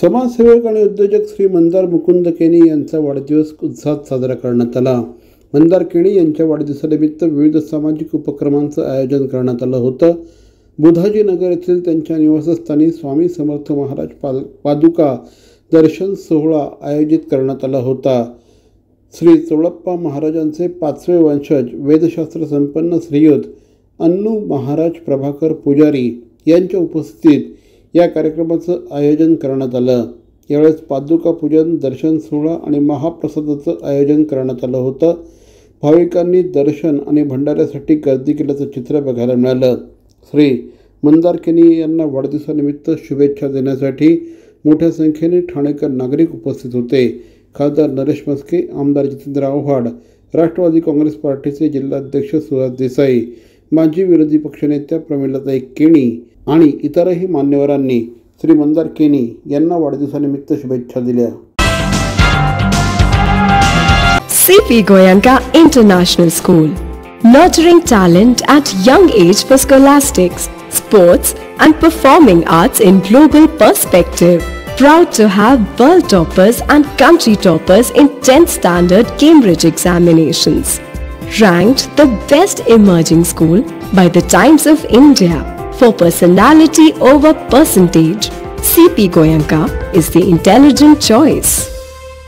समाजसेवक आणि उद्योजक श्री मंदार मुकुंद केनी यांचा वाढदिवस उत्साहात साजरा करण्यात आला। मंदार केनी यांच्या वाढदिवसानिमित्त विविध सामाजिक उपक्रमांचं आयोजन करण्यात आलं होतं। बुधाजी नगर येथील त्यांच्या निवासस्थानी स्वामी समर्थ महाराज पादुका दर्शन सोहळा आयोजित करण्यात आला होता। श्री चोळप्पा महाराजांचे 5वे वंशज वेदशास्त्र संपन्न श्रीयुत अन्नू महाराज प्रभाकर पुजारी यांच्या उपस्थितीत या कार्यक्रमाचं आयोजन करण्यात आलं। यावेळेस पादुका पूजन, दर्शन सोहळा आणि महाप्रसादाचं आयोजन करण्यात आलं होतं। भाविकांनी दर्शन आणि भंडाऱ्यासाठी गर्दी केल्याचं चित्र बघायला मिळालं। श्री मंदार केनी यांना वाढदिवसानिमित्त शुभेच्छा देण्यासाठी मोठ्या संख्येने ठाणेकर नागरिक उपस्थित होते। खासदार नरेश मस्के, आमदार जितेंद्र आव्हाड, राष्ट्रवादी काँग्रेस पार्टीचे जिल्हाध्यक्ष सुहास देसाई, माजी विरोधी पक्षनेत्या प्रमिलाताई केनी आणि इतरही मान्यवरांनी श्री मंदार केनी यांना वाढदिवसानिमित्त शुभेच्छा दिल्या। CP Goenka International School, nurturing talent at young age for scholastics, sports and performing arts in global perspective. Proud to have world toppers and country toppers in 10th standard Cambridge examinations. Ranked the best emerging school by the Times of India for personality over percentage. CP Goenka is the intelligent choice.